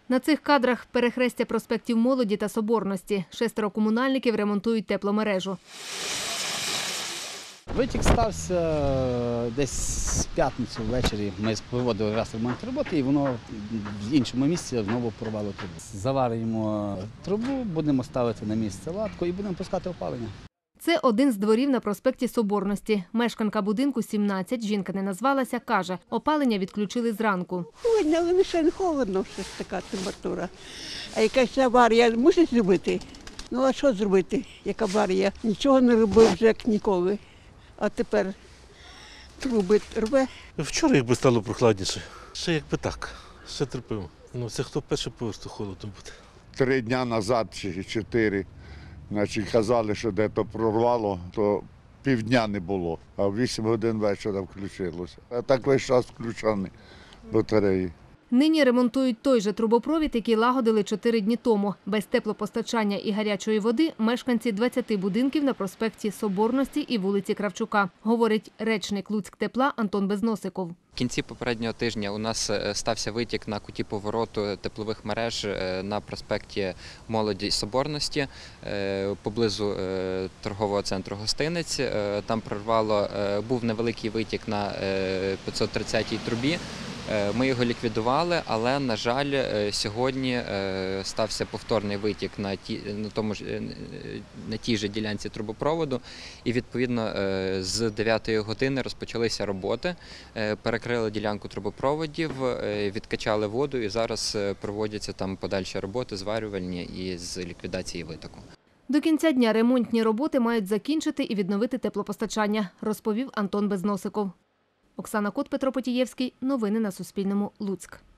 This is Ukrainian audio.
На цих кадрах перехрестя проспектів Молоді та Соборності. 6 комунальників ремонтують тепломережу. Витік стався десь в п'ятницю ввечері. Ми проводили раз ремонт роботи і воно в іншому місці знову порвало трубу. Заварюємо трубу, будемо ставити на місце латку і будемо пускати опалення. Це один з дворів на проспекті Соборності. Мешканка будинку 17, жінка не назвалася, каже, опалення відключили зранку. Холодно, але лише не холодно, що ж така температура. А якась аварія мусить зробити? Ну а що зробити, як аварія? Нічого не робив вже як ніколи. А тепер труби рве. Вчора якби стало прохладніше. Ще якби так, ще терпимо. Ну це хто перший поверх, то холодно буде. 3 дні назад чи 4, значить, казали, що де-то прорвало, то півдня не було, а в 8 годин вечора включилося. А так весь час включені батареї. Нині ремонтують той же трубопровід, який лагодили 4 дні тому. Без теплопостачання і гарячої води мешканці 20 будинків на проспекті Соборності і вулиці Кравчука, говорить речник Луцьктепла Антон Безносиков. В кінці попереднього тижня у нас стався витік на куті повороту теплових мереж на проспекті Молоді і Соборності, поблизу торгового центру «Гостинець». Там прорвало, був невеликий витік на 530-й трубі. Ми його ліквідували, але, на жаль, сьогодні стався повторний витік на тій же ділянці трубопроводу. І, відповідно, з 9-ї години розпочалися роботи, перекрили ділянку трубопроводів, відкачали воду і зараз проводяться там подальші роботи, зварювальні і з ліквідації витоку. До кінця дня ремонтні роботи мають закінчити і відновити теплопостачання, розповів Антон Безносиков. Оксана Кот, Петро Потієвський. Новини на Суспільному. Луцьк.